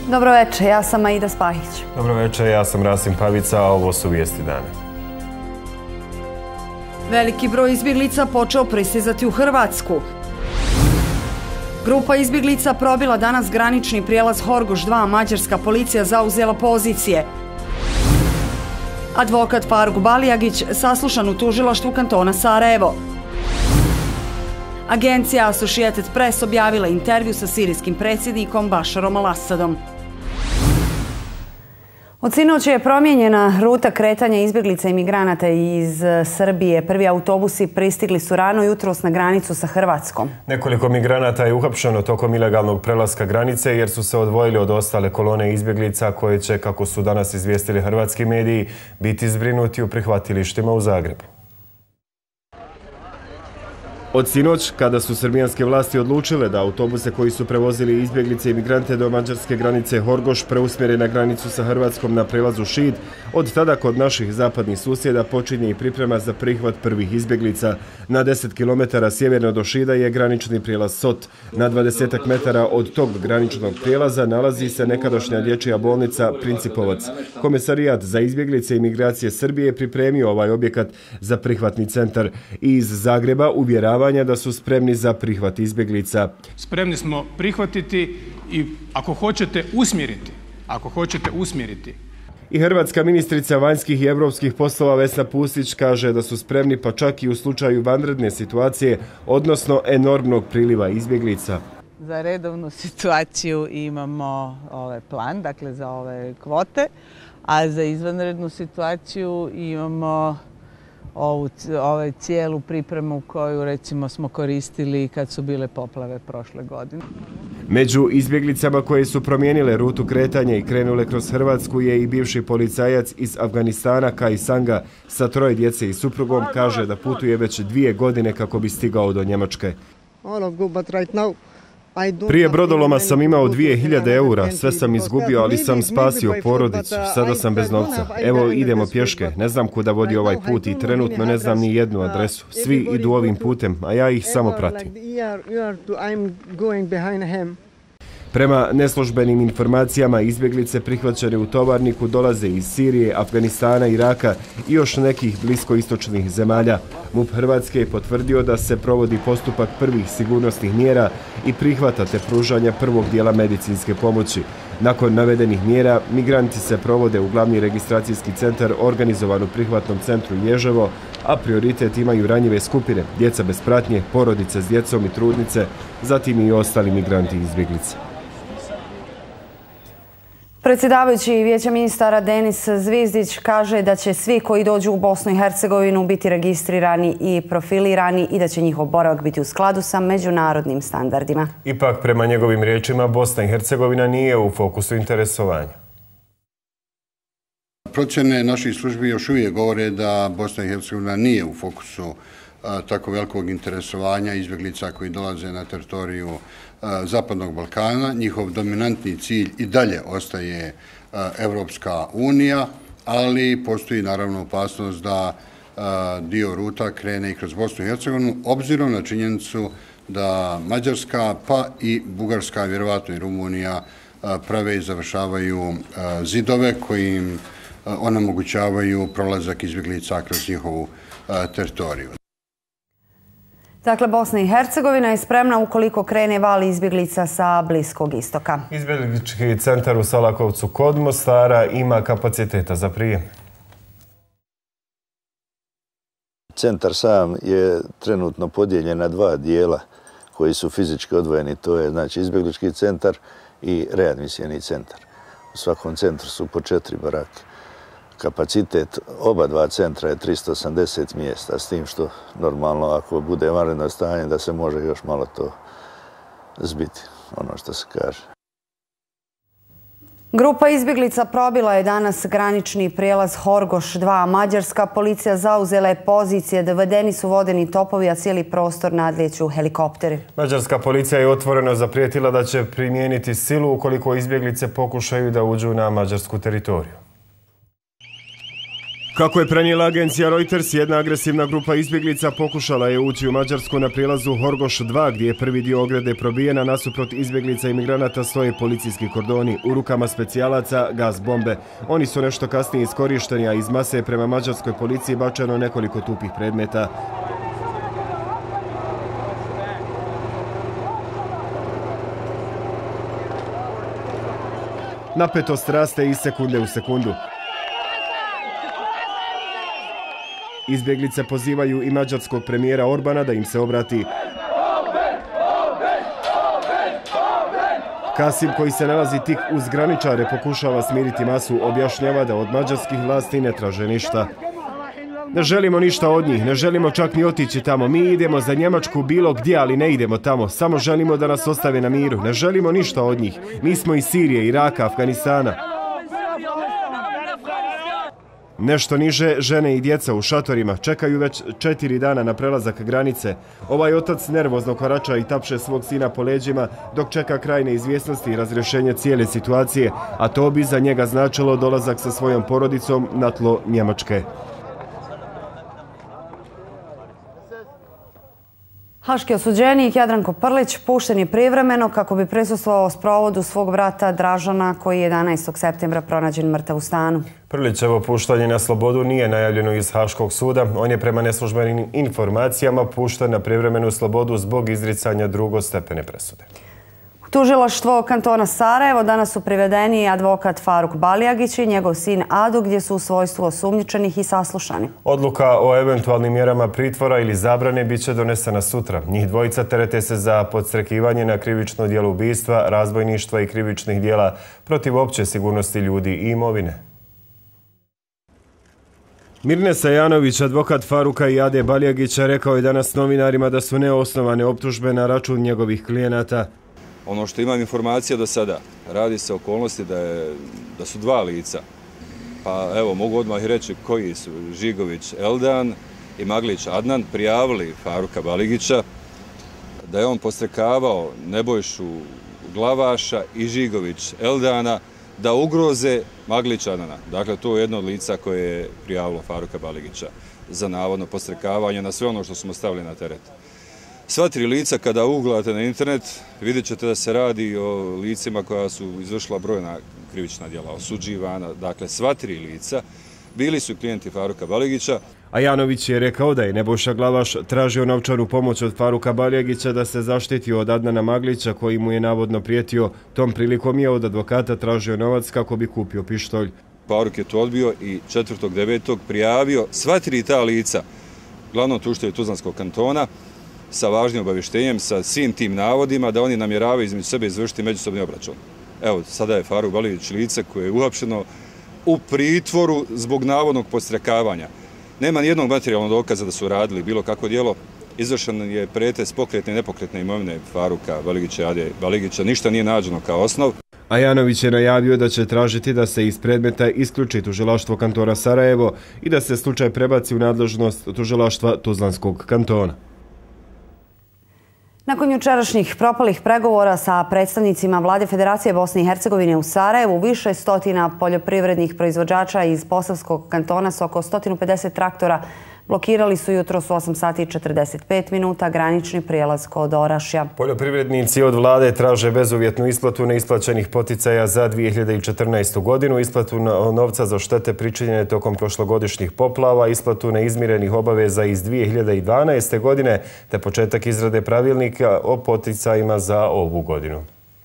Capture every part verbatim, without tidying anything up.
Dobro večer, ja sam Aida Spahić. Dobro večer, ja sam Rasim Pavica, a ovo su vijesti dana. Veliki broj izbjeglica počeo pristizati u Hrvatsku. Grupa izbjeglica probila danas granični prijelaz Horgoš dva, mađarska policija zauzela pozicije. Advokat Faruk Balijagić saslušan u tužilaštvu kantona Sarajevo. Agencija Associated Press objavila intervju sa sirijskim predsjednikom Bašarom al-Asadom. Od sinoć je promijenjena ruta kretanja izbjeglica i migranata iz Srbije. Prvi autobusi pristigli su rano jutros na granicu sa Hrvatskom. Nekoliko migranata je uhapšeno tokom ilegalnog prelaska granice jer su se odvojili od ostale kolone izbjeglica koje će, kako su danas izvijestili hrvatski mediji, biti zbrinuti u prihvatilištima u Zagrebu. Od sinoć, kada su srbijanske vlasti odlučile da autobuse koji su prevozili izbjeglice i migrante do mađarske granice Horgoš preusmjere na granicu sa Hrvatskom na prelazu Šid, od tada kod naših zapadnih susjeda počinje i priprema za prihvat prvih izbjeglica. Na deset kilometara sjeverno do Šida je granični prijelaz Sot. Na dvadesetak metara od tog graničnog prijelaza nalazi se nekadašnja dječja bolnica Principovac. Komesarijat za izbjeglice i migracije Srbije pripremio ovaj objekat za prihvatni centar i iz Zagreba uvjerava da su spremni za prihvat izbjeglica. Spremni smo prihvatiti i ako hoćete usmjeriti, ako hoćete usmjeriti. I hrvatska ministrica vanjskih i europskih poslova Vesna Pusić kaže da su spremni pa čak i u slučaju vanredne situacije, odnosno enormnog priliva izbjeglica. Za redovnu situaciju imamo ovaj plan, dakle za ove kvote, a za izvanrednu situaciju imamo ovu ovaj cijelu pripremu koju recimo smo koristili kad su bile poplave prošle godine. Među izbjeglicama koje su promijenile rutu kretanja i krenule kroz Hrvatsku je i bivši policajac iz Afganistana Kai Sanga sa troje djece i suprugom. Kaže da putuje već dvije godine kako bi stigao do Njemačke. Prije brodoloma sam imao dvije hiljade eura, sve sam izgubio, ali sam spasio porodicu, sada sam bez novca. Evo idemo pješke, ne znam kuda vodi ovaj put i trenutno ne znam ni jednu adresu. Svi idu ovim putem, a ja ih samo pratim. Prema neslužbenim informacijama, izbjeglice prihvaćene u Tovarniku dolaze iz Sirije, Afganistana, Iraka i još nekih bliskoistočnih zemalja. MUP Hrvatske je potvrdio da se provodi postupak prvih sigurnosnih mjera i prihvata te pružanja prvog dijela medicinske pomoći. Nakon navedenih mjera, migranti se provode u glavni registracijski centar organizovan u prihvatnom centru Ježevo, a prioritet imaju ranjive skupine, djeca bez pratnje, porodice s djecom i trudnice, zatim i ostali migranti i izbjeglice. Predsjedavajući Vijeća ministara Denis Zvizdić kaže da će svi koji dođu u Bosnu i Hercegovinu biti registrirani i profilirani i da će njihov boravak biti u skladu sa međunarodnim standardima. Ipak, prema njegovim riječima, Bosna i Hercegovina nije u fokusu interesovanja. Procjene naših službi još uvijek govore da Bosna i Hercegovina nije u fokusu tako velikog interesovanja izbjeglica koji dolaze na teritoriju Zapadnog Balkana. Njihov dominantni cilj i dalje ostaje Evropska unija, ali postoji naravno opasnost da dio ruta krene i kroz Bosnu i Hercegovinu, obzirom na činjenicu da Mađarska pa i Bugarska, vjerovatno i Rumunija, prave i završavaju zidove koji im onemogućavaju prolazak izbjeglica kroz njihovu teritoriju. Dakle, Bosna i Hercegovina je spremna ukoliko krene val izbjeglica sa Bliskog istoka. Izbjeglički centar u Salakovcu kod Mostara ima kapaciteta za prijem. Centar sam je trenutno podijeljen na dva dijela koji su fizički odvojeni. To je znači izbjeglički centar i readmisijeni centar. U svakom centru su po četiri barake. Kapacitet oba dva centra je tristo osamdeset mjesta, s tim što normalno ako bude vanredno stanje da se može još malo to zbiti, ono što se kaže. Grupa izbjeglica probila je danas granični prijelaz Horgoš dva. Mađarska policija zauzela je pozicije, dovedeni su vodeni topovi, a cijeli prostor nadlijeću helikopteri. Mađarska policija je otvoreno zaprijetila da će primijeniti silu ukoliko izbjeglice pokušaju da uđu na mađarsku teritoriju. Kako je prenijela agencija Reuters, jedna agresivna grupa izbjeglica pokušala je ući u Mađarsku na prijelazu Horgoš dva, gdje je prvi dio ograde probijen, a nasuprot izbjeglica i migranata stoje policijski kordoni. U rukama specijalaca gas bombe. Oni su nešto kasnije iskorišteni, a iz mase je prema mađarskoj policiji bačeno nekoliko tupih predmeta. Napetost raste iz sekunde u sekundu. Izbjeglice pozivaju i mađarskog premijera Orbana da im se obrati. Kasim, koji se nalazi tik uz graničare, pokušava smiriti masu, objašnjava da od mađarskih vlasti ne traže ništa. Ne želimo ništa od njih, ne želimo čak ni otići tamo. Mi idemo za Njemačku bilo gdje, ali ne idemo tamo. Samo želimo da nas ostave na miru. Ne želimo ništa od njih. Mi smo iz Sirije, Iraka, Afganistana. Nešto niže, žene i djeca u šatorima čekaju već četiri dana na prelazak granice. Ovaj otac nervozno korača i tapše svog sina po leđima dok čeka kraj neizvjesnosti i razrješenje cijele situacije, a to bi za njega značilo dolazak sa svojom porodicom na tlo Njemačke. Haški osuđenik Jadranko Prlić pušten je privremeno kako bi prisustvovao sprovodu svog brata Dražana, koji je jedanaestog septembra pronađen mrtav u stanu. Prlićevo puštanje na slobodu nije najavljeno iz Haškog suda. On je prema neslužbenim informacijama pušten na privremenu slobodu zbog izricanja drugostepene presude. U tužilaštvo kantona Sarajevo danas su privedeni advokat Faruk Balijagić i njegov sin Ado, gdje su u svojstvu osumnjičenih i saslušani. Odluka o eventualnim mjerama pritvora ili zabrane bit će donesena sutra. Njih dvojica terete se za podstrekivanje na krivično djelo ubistva, razbojništva i krivičnih djela protiv opće sigurnosti ljudi i imovine. Mirne Sajanović, advokat Faruka i Ade Balijagića, rekao je danas novinarima da su neosnovane optužbe na račun njegovih klijenata. Ono što imam informacija do sada, radi se o okolnosti da, je, da su dva lica. Pa evo, mogu odmah reći koji su. Žigović Eldan i Maglić Adnan prijavili Faruka Baligića da je on podstrekavao Nebojšu Glavaša i Žigović Eldana da ugroze Maglića Adnana. Dakle, to je jedno od lica koje je prijavilo Faruka Baligića za navodno podstrekavanje na sve ono što smo stavili na teret. Sva tri lica, kada ugledate na internet, vidjet ćete da se radi o licima koja su izvršila brojna krivična djela, osuđivana. Dakle, sva tri lica bili su klijenti Faruka Baligića. A Janović je rekao da je Nebojša Glavaš tražio novčanu pomoć od Faruka Balijagića da se zaštiti od Adnana Maglića, koji mu je navodno prijetio. Tom prilikom je od advokata tražio novac kako bi kupio pištolj. Faruk je to odbio i četvrtog devetog prijavio sva tri ta lica glavnom tužitelju Tuzlanskog kantona sa važnim obavještenjem, sa svim tim navodima da oni namjeravaju između sebe izvršiti međusobni obračun. Evo, sada je Faruk Baligić lice koje je uhapšeno u pritvoru zbog navodnog podstrekavanja. Nema nijednog materijalnog dokaza da su radili bilo kakvo djelo. Izvršen je pretres pokretne i nepokretne imovine Faruka Baligića i Ade Baligića. Ništa nije nađeno kao osnov. A Janović je najavio da će tražiti da se iz predmeta isključi tužilaštvo kantona Sarajevo i da se slučaj prebaci u nadležnost tužilaštva Tuzlanskog kantona. Nakon jučerašnjih propalih pregovora sa predstavnicima Vlade Federacije Bosne i Hercegovine u Sarajevu, više stotina poljoprivrednih proizvođača iz Posavskog kantona s oko sto pedeset traktora blokirali su jutros u osam sati i četrdeset pet minuta granični prijelaz kod Orašja. Poljoprivrednici od vlade traže bezuvjetnu isplatu neisplaćenih poticaja za dvije hiljade četrnaestu godinu, isplatu novca za štete pričinjene tokom prošlogodišnjih poplava, isplatu neizmirenih obaveza iz dvije hiljade dvanaeste. godine te početak izrade pravilnika o poticajima za ovu godinu.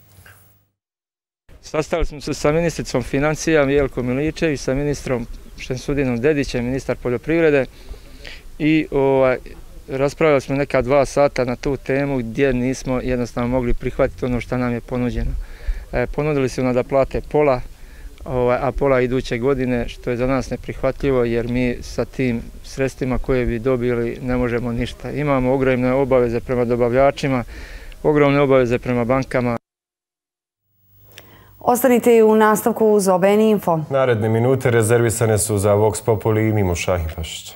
Sastali smo se sa ministricom financija Jelkom Miličević, sa ministrom Šemsudinom Dedićem, ministar poljoprivrede, i ovaj, raspravljali smo neka dva sata na tu temu gdje nismo jednostavno mogli prihvatiti ono što nam je ponuđeno. E, ponudili su nam da plate pola, ovaj, a pola iduće godine, što je za nas neprihvatljivo jer mi sa tim sredstvima koje bi dobili ne možemo ništa. Imamo ogromne obaveze prema dobavljačima, ogromne obaveze prema bankama. Ostanite i u nastavku uz O B N Info. Naredne minute rezervisane su za Vox Populi i Mimo Šahin-Pašić.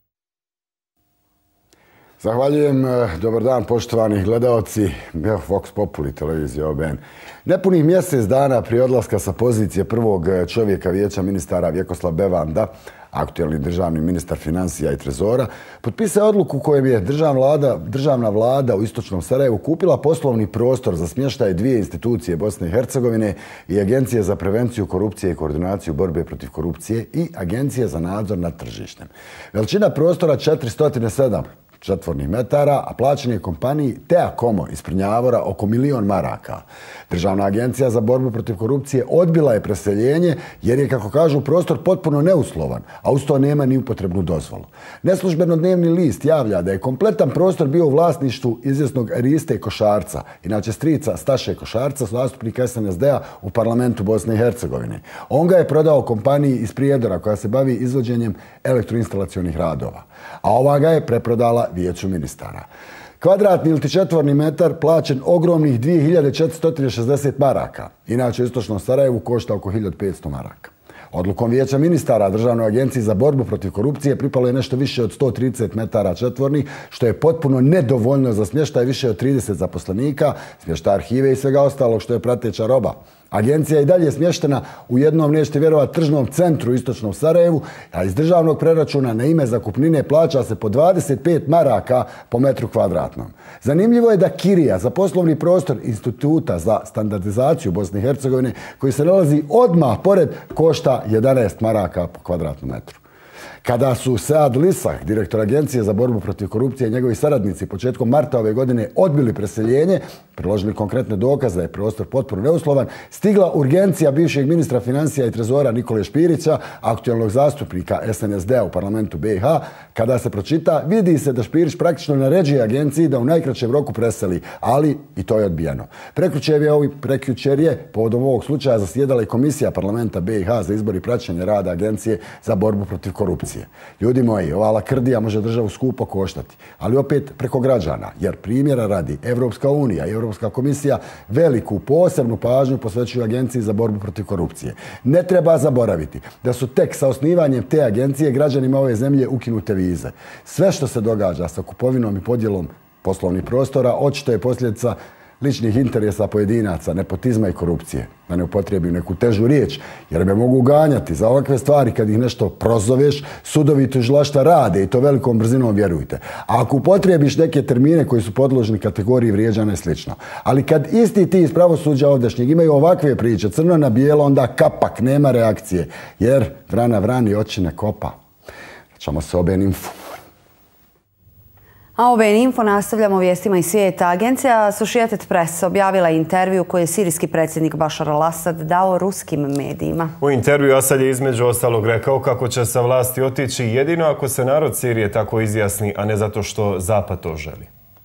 Zahvaljujem. Dobar dan, poštovani gledaoci Vox Populi, televizije O B N. Nepunih mjesec dana prije odlaska sa pozicije prvog čovjeka Vijeća ministara Vjekoslav Bevanda, aktuelni državni ministar financija i trezora, potpisao odluku kojom je državna vlada, državna vlada u istočnom Sarajevu kupila poslovni prostor za smještaj dvije institucije Bosne i Hercegovine i Agencije za prevenciju korupcije i koordinaciju borbe protiv korupcije i Agencije za nadzor nad tržištem. Veličina prostora četiristo sedam četvornih metara, a plaćen je kompaniji Teakomo iz Prnjavora oko milion maraka. Državna agencija za borbu protiv korupcije odbila je preseljenje jer je, kako kažu, prostor potpuno neuslovan, a uz to nema ni upotrebnu dozvolu. Neslužbeno Dnevni list javlja da je kompletan prostor bio u vlasništvu izvjesnog Riste Košarca, inače strica Staše Košarca, zastupnika S N S D-a u parlamentu Bosne i Hercegovine. On ga je prodao kompaniji iz Prijedora koja se bavi izvođenjem elektroinstalacionih radova, a ova ga je preprodala Vijeću ministara. Kvadratni ili četvorni metar plaćen ogromnih dvije hiljade četiristo šezdeset maraka. Inače, u istočnom Sarajevu košta oko hiljadu petsto maraka. Odlukom Vijeća ministara Državnoj agenciji za borbu protiv korupcije pripalo je nešto više od sto trideset metara četvornih, što je potpuno nedovoljno za smještaj više od trideset zaposlenika, smještaj arhive i svega ostalog što je prateća roba. Agencija je i dalje smještena u jednom, nećete vjerovati, tržnom centru u istočnom Sarajevu, a iz državnog preračuna na ime zakupnine plaća se po dvadeset pet maraka po metru kvadratnom. Zanimljivo je da kirija za poslovni prostor Instituta za standardizaciju Bosne i Hercegovine, koji se nalazi odmah pored, košta jedanaest maraka po kvadratnom metru. Kada su Sead Lisak, direktor Agencije za borbu protiv korupcije, i njegovi saradnici početkom marta ove godine odbili preseljenje, priložili konkretne dokaze da je prostor potpuno neuslovan, stigla urgencija bivšeg ministra financija i trezora Nikole Špirića, aktualnog zastupnika S N S D-a u parlamentu B i H. Kada se pročita, vidi se da Špirić praktično naređuje agenciji da u najkraćem roku preseli, ali i to je odbijeno. Prekjučer je, prekjučer je povodom ovog slučaja zasjedala i komisija parlamenta B i H za izbor i praćenje rada Agencije za borbu protiv korupcije. Ljudi moji, ova lakrdija može državu skupo koštati, ali opet preko građana, jer primjera radi Evropska unija i Evropska komisija veliku posebnu pažnju posvećuju Agenciji za borbu protiv korupcije. Ne treba zaboraviti da su tek sa osnivanjem te agencije građanima ove zemlje ukinute vize. Sve što se događa sa kupovinom i podjelom poslovnih prostora očito je posljedica ličnih interesa pojedinaca, nepotizma i korupcije. Da ne upotrijebim neku težu riječ, jer me mogu ganjati za ovakve stvari kad ih nešto prozoveš, sudovi i tužilaštva rade i to velikom brzinom, vjerujte. A ako upotrijebiš neke termine koji su podložni kategoriji vrijeđanja i slično. Ali kad isti ti iz pravosuđa ovdašnjeg imaju ovakve priče, crno na bijelo, onda kapak, nema reakcije. Jer vrana vrani oči ne kopa. Ćemo se oben info. A O B N Info nastavljamo vijestima iz svijeta. Agencija Associated Press objavila je intervju koji je sirijski predsjednik Bashar al-Assad dao ruskim medijima. U intervju Asad je između ostalog rekao kako će sa vlasti otići jedino ako se narod Sirije tako izjasni, a ne zato što Zapad to želi.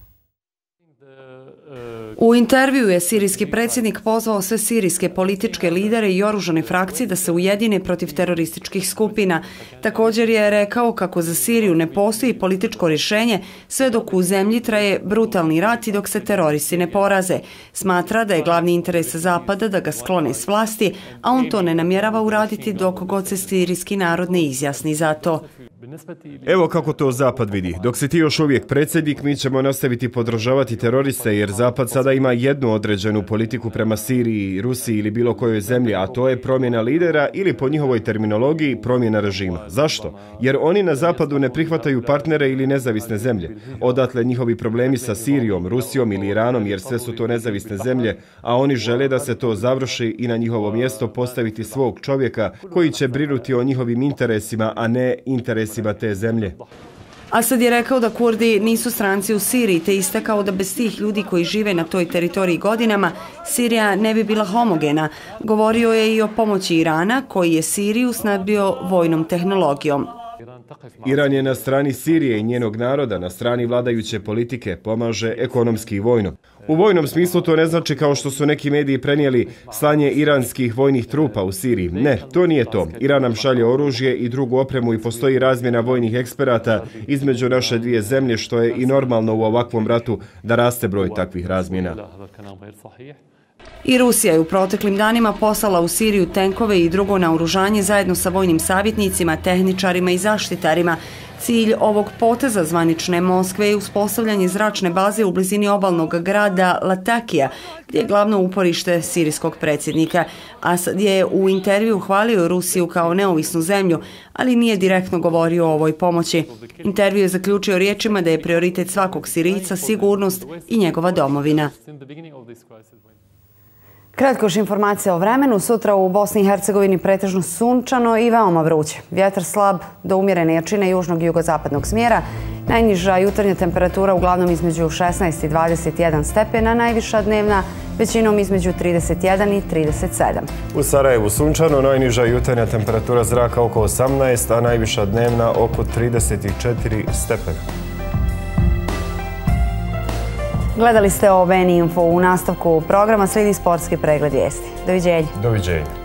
U intervju je sirijski predsjednik pozvao sve sirijske političke lidere i oružane frakcije da se ujedine protiv terorističkih skupina. Također je rekao kako za Siriju ne postoji političko rješenje sve dok u zemlji traje brutalni rat i dok se teroristi ne poraze. Smatra da je glavni interes Zapada da ga sklone s vlasti, a on to ne namjerava uraditi dok god se sirijski narod ne izjasni za to. Evo kako to Zapad vidi. Dok si ti još uvijek predsjednik, mi ćemo nastaviti podržavati teroriste, jer Zapad sada ima jednu određenu politiku prema Siriji, Rusiji ili bilo kojoj zemlji, a to je promjena lidera ili po njihovoj terminologiji promjena režima. Zašto? Jer oni na Zapadu ne prihvataju partnere ili nezavisne zemlje. Odatle njihovi problemi sa Sirijom, Rusijom ili Iranom, jer sve su to nezavisne zemlje, a oni žele da se to završi i na njihovo mjesto postaviti svog čovjeka koji će brinuti o njihovim interesima, a ne interesima te zemlje. Asad je rekao da Kurdi nisu stranci u Siriji, te istakao da bez tih ljudi koji žive na toj teritoriji godinama, Sirija ne bi bila homogena. Govorio je i o pomoći Irana, koji je Siriju snadbio vojnom tehnologijom. Iran je na strani Sirije i njenog naroda, na strani vladajuće politike, pomaže ekonomski i vojno. U vojnom smislu to ne znači, kao što su neki mediji prenijeli, slanje iranskih vojnih trupa u Siriji. Ne, to nije to. Iran nam šalje oružje i drugu opremu i postoji razmjena vojnih eksperata između naše dvije zemlje, što je i normalno u ovakvom ratu da raste broj takvih razmjena. I Rusija je u proteklim danima poslala u Siriju tenkove i drugo naoružanje zajedno sa vojnim savjetnicima, tehničarima i zaštitarima. Cilj ovog poteza zvanične Moskve je uspostavljanje zračne baze u blizini obalnog grada Latakija, gdje je glavno uporište sirijskog predsjednika. Asad je u intervju hvalio Rusiju kao neovisnu zemlju, ali nije direktno govorio o ovoj pomoći. Intervju je zaključio riječima da je prioritet svakog Sirijca sigurnost i njegova domovina. Kratko još informacija o vremenu. Sutra u Bosni i Hercegovini pretežno sunčano i veoma vruće. Vjetar slab do umjerene jačine južnog i jugozapadnog smjera. Najniža jutarnja temperatura uglavnom između šesnaest i dvadeset jedan stepena, najviša dnevna većinom između trideset jedan i trideset sedam. U Sarajevu sunčano, najniža jutarnja temperatura zraka oko osamnaest, a najviša dnevna oko trideset četiri stepena. Gledali ste O B N Info. U nastavku programa slijedi sportski pregled vijesti. Doviđenja. Doviđenja.